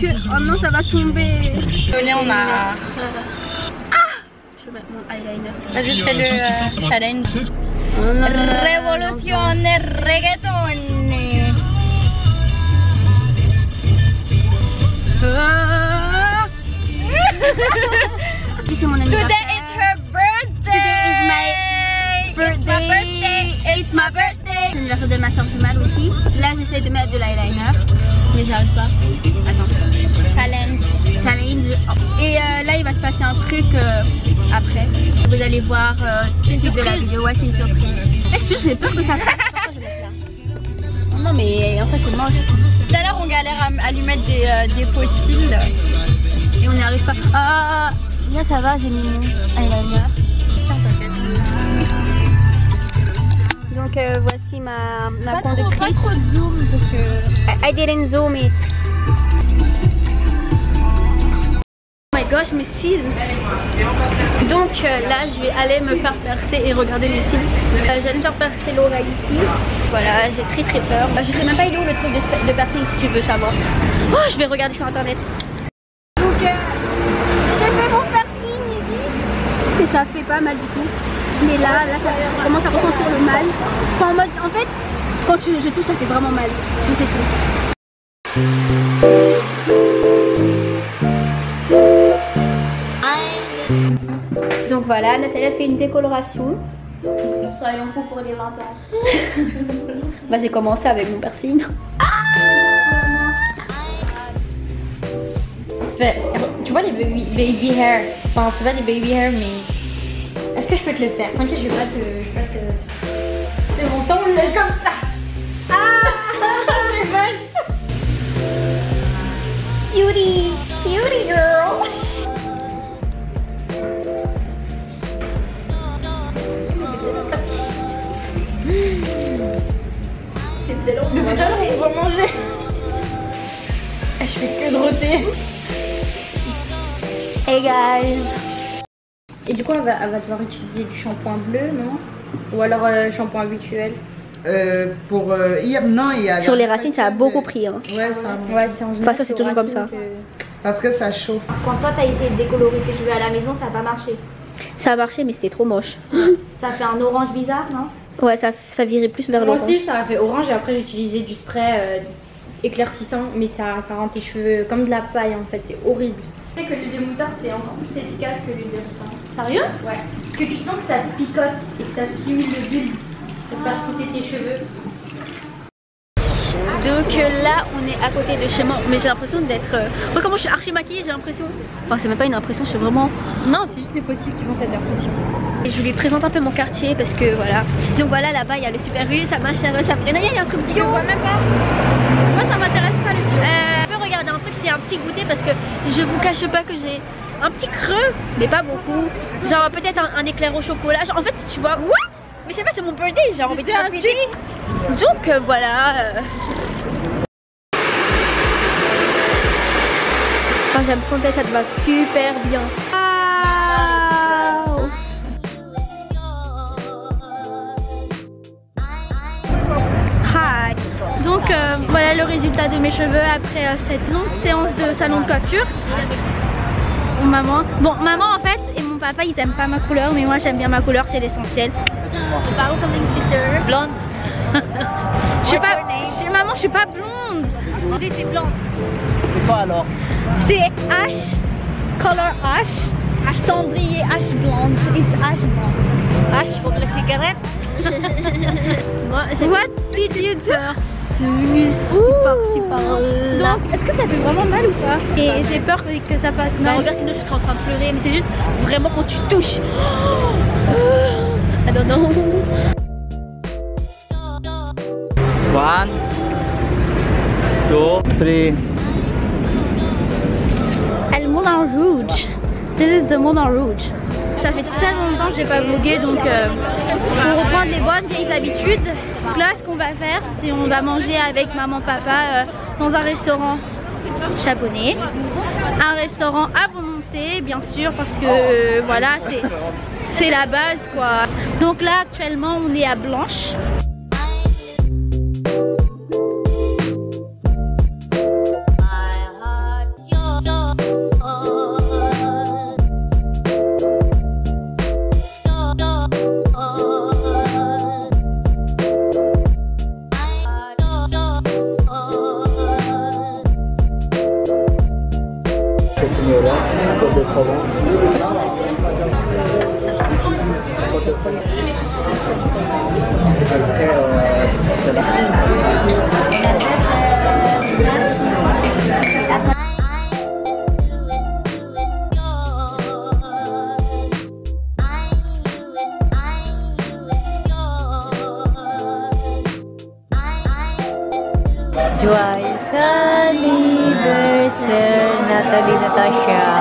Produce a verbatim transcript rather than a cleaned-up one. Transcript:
que... Oh non, ça va tomber. Venez, on a... Je vais mettre mon eyeliner. Vas-y, fais le euh, challenge. Oh non, non, non, Révolution reggaeton. Ah. C'est mon anniversaire. Today is her birthday. Today is my It's my birthday. It's my birthday. C'est l'anniversaire de ma soeur jumelle aussi. Là, j'essaie de mettre de l'eyeliner, mais j'arrive pas. Attends. Challenge. Challenge. Et euh, là, il va se passer un truc euh, après. Vous allez voir euh, une suite de la vidéo. Ouais, c'est une surprise. Est-ce que j'ai peur que ça fasse? Non, mais en fait, c'est moche. Tout à l'heure, on galère à, à lui mettre des, euh, des fossiles. Et on n'y arrive pas. Ah, là, ça va, j'ai mis mon eyeliner. Donc euh, voici ma, ma Pas trop, conductrice. pas trop de zoom parce que... I, I didn't zoom it. Oh my gosh, mes cils. Donc euh, là, je vais aller me faire percer et regarder mes cils. Euh, je vais me faire percer l'oreille ici. Voilà, j'ai très très peur. Euh, je sais même pas il est où le truc de, de percer si tu veux savoir. Oh, je vais regarder sur internet. Donc euh, j'ai fait mon piercing ici. Et ça fait pas mal du tout. Mais là, là, ça, je commence à ressentir le mal. Enfin, en mode, en fait, quand tu, je touche, ça fait vraiment mal. Mais c'est tout. Donc voilà, Nathalie a fait une décoloration. Soyons fous pour les vingt ans. Bah, j'ai commencé avec mon piercing. Tu vois les baby, baby hair. Enfin, c'est pas des baby hair, mais... Est-ce que je peux te le faire? T'inquiète, je vais pas te... Je vais pas te... C'est mon temps, le comme ça. Ah, c'est vache. Cutie, cutie girl. C'était long. Depuis tout à l'heure, on va manger. Je fais que de roter. Hey guys. Et du coup, elle va, elle va devoir utiliser du shampoing bleu, non? Ou alors euh, shampoing habituel? Euh, pour euh, hier, non, il y a... Sur les racines, ça a beaucoup pris. Hein. Ouais, ça. Ouais, c'est en De toute façon, c'est toujours comme ça. Que... Parce que ça chauffe. Quand toi, t'as essayé de décolorer tes cheveux à la maison, ça n'a pas marché. Ça a marché, mais c'était trop moche. Ça fait un orange bizarre, non? Ouais, ça, ça virait plus vers Moi l'orange. aussi, ça a fait orange et après j'ai utilisé du spray euh, éclaircissant, mais ça, ça rend tes cheveux comme de la paille en fait, c'est horrible. Tu sais que l'huile de moutarde c'est encore plus efficace que l'huile de ricin. Sérieux? Ouais. Parce que tu sens que ça te picote et que ça stimule le bulbe pour faire pousser tes cheveux. Donc euh, là, on est à côté de chez moi, mais j'ai l'impression d'être... Euh... Oh, comment je suis archi maquillée, j'ai l'impression. Enfin, c'est même pas une impression, je suis vraiment... Non, c'est juste les fossiles qui font cette impression. Et je lui présente un peu mon quartier parce que voilà. Donc voilà, là-bas, il y a le Super U, ça marche, ça Sabrina, il y a un truc Je bio. vois même pas. Moi, ça m'intéresse pas le bio. Euh, je peux regarder un truc, c'est un petit goûter parce que je vous cache pas que j'ai un petit creux, mais pas beaucoup. Genre peut-être un, un éclair au chocolat. Genre, en fait, tu vois, what? Mais je sais pas, c'est mon birthday, j'ai envie de C'est un profiter. Donc euh, voilà. Euh... Enfin, j'aime trop, ça te va super bien. Wow. Hi. Donc euh, voilà le résultat de mes cheveux après euh, cette longue séance de salon de coiffure. Bon, maman, bon maman en fait et mon papa ils aiment pas ma couleur, mais moi j'aime bien ma couleur, c'est l'essentiel. Parle comme une sister. Blonde. Je suis pas, je, maman je suis pas blonde. C'est blonde. C'est quoi alors? C'est H, color H, H cendrier, H blonde, it's H blonde. H pour les cigarettes. What did you do? C'est parti par là. Donc, est-ce que ça fait vraiment mal ou pas? Et j'ai peur que ça fasse mal. Bah, regarde, sinon je serais en train de pleurer, mais c'est juste vraiment quand tu touches. I don't know. One, two, three. El Moulin Rouge. This is the Moulin Rouge. Ça fait très longtemps que j'ai pas vlogué, donc euh, on reprend les bonnes vieilles habitudes. Donc là, ce qu'on va faire, c'est on va manger avec maman, papa euh, dans un restaurant japonais, un restaurant à volonté, bien sûr, parce que euh, voilà, c'est c'est la base quoi. Donc là, actuellement, on est à Blanche. Côte de Provence. Après, euh, c'est là. Joyeux anniversaire, Nathalie Natasha.